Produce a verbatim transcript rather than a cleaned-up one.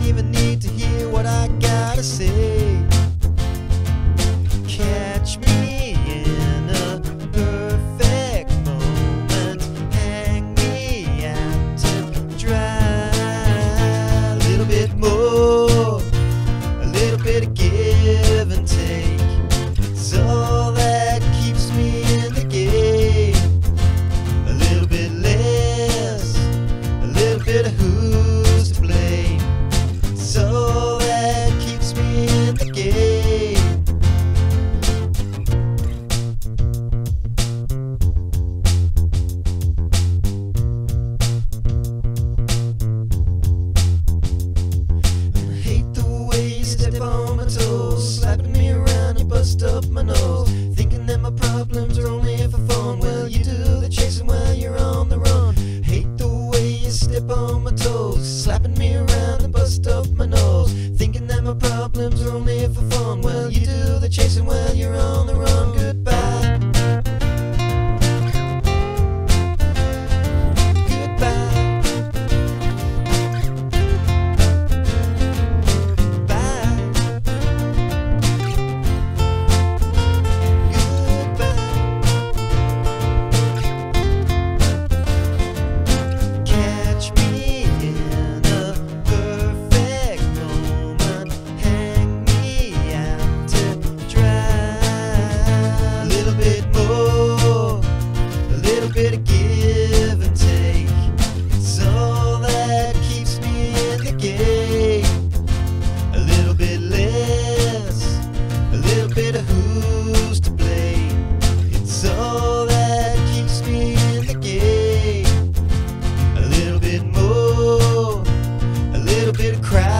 even need to hear what I gotta say. Catch me in a perfect moment, hang me out to dry. A little bit more, a little bit of give and take, it's all that keeps me in the game. A little bit less, a little bit of who's to blame, it's all that keeps me in the game. And I hate the way you step on my toes, slapping me around, you bust up my nose, thinking that my problems are only for fun. Well, you do the chasing while you're on the run. Hate the way you step on my toes, slapping me around and bust up my nose, thinking that my problems are only for fun. Well, you do the chasing while you're on the run. Goodbye. Goodbye. Bye. Catch me in a perfect moment, hang me out to dry. A little bit more, a little bit of give and take, it's all that keeps me in the game. A little bit less, a little bit of who's to blame, it's all that keeps me in the game. A little bit more, a little bit of cry.